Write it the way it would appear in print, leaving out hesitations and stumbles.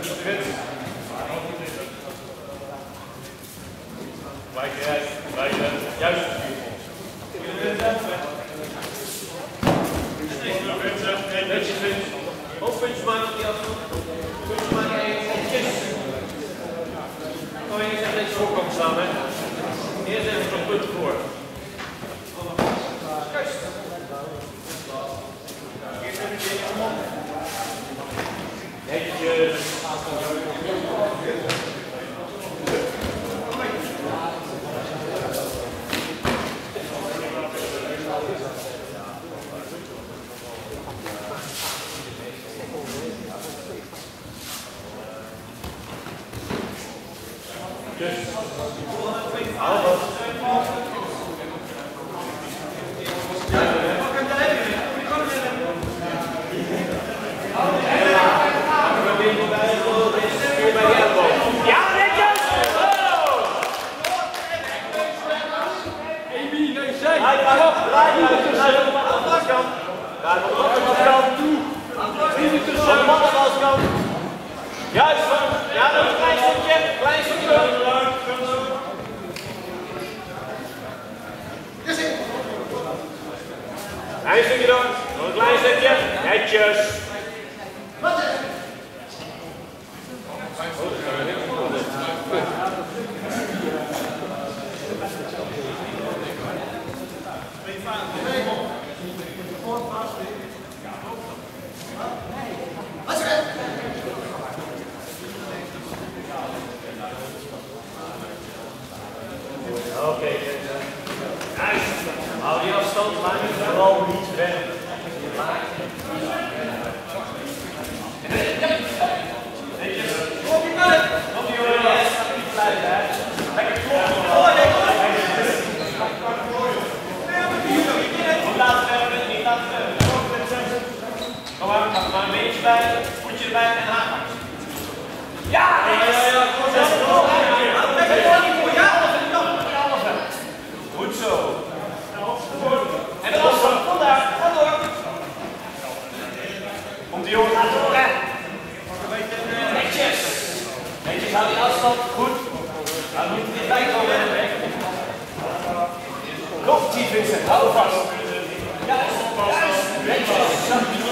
Juist. Netjes Vince. Hoofdpuntjes maken op die afstand. Puntjes maken eventjes. Kan je niet zeggen dat je voor kan staan, hè? Eerst even zo'n punt voor. Kust. Eerst even je omhoog. Netjes. Juist, ja, nog een klein stukje door. Klein stukje door, nog een klein stukje, netjes. Oké, nice. Hou die afstand, maak het vooral niet weg. Kom je jongen, niet blijven hè. Lekker kloppen. Niet laten verven, niet laten verven. Kom maar een beetje bij, voetje erbij en haken. Ja! Goed zo. En de afstand, kom daar, ga door. Komt die jongen, ga door hè. Netjes. Netjes, hou die afstand, goed. Nou, moet er dichtbij komen. Kom, Vincent, hou vast. Juist, netjes.